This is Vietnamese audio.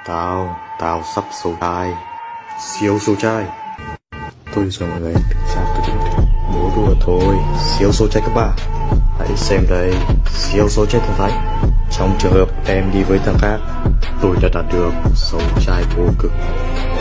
Tao sắp số trai. Siêu số trai. Tôi rồi mọi người, bố đùa thôi. Siêu số trai cấp 3. Hãy xem đây. Siêu số trai thần thánh. Trong trường hợp em đi với thằng khác, tôi đã đạt được số trai vô cực.